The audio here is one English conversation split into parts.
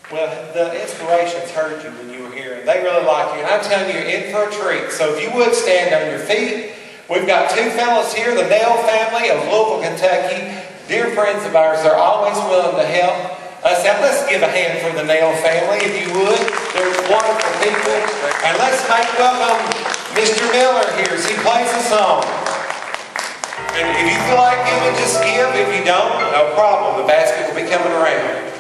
Well, the Inspirations heard you when you were here, and they really like you. And I'm telling you, you're in for a treat. So if you would stand on your feet. We've got two fellows here, the Nell family of Louisville, Kentucky. Dear friends of ours, they're always willing to help us out. Let's give a hand for the Nell family, if you would. They're wonderful people. And let's welcome Mr. Miller here as he plays a song. And if you feel like giving, just give. If you don't, no problem. The basket will be coming around.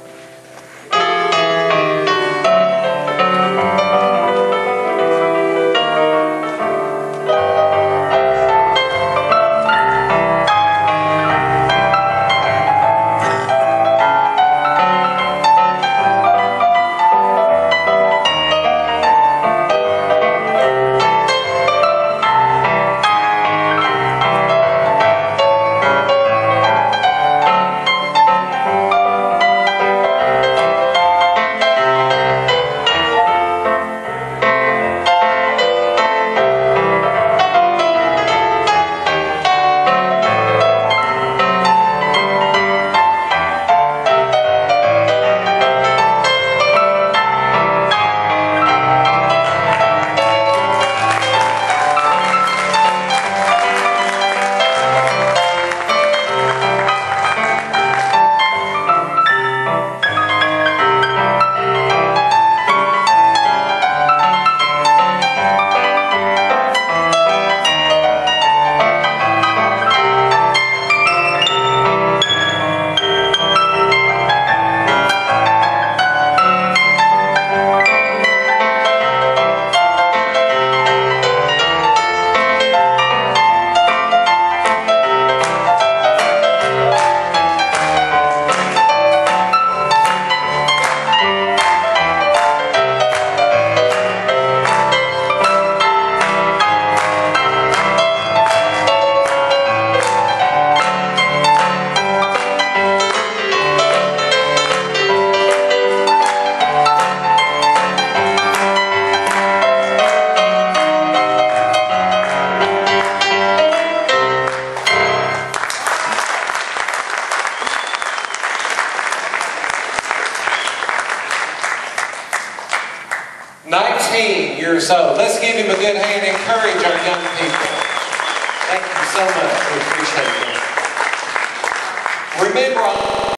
Years old. Let's give him a good hand and encourage our young people. Thank you so much. We appreciate it. Remember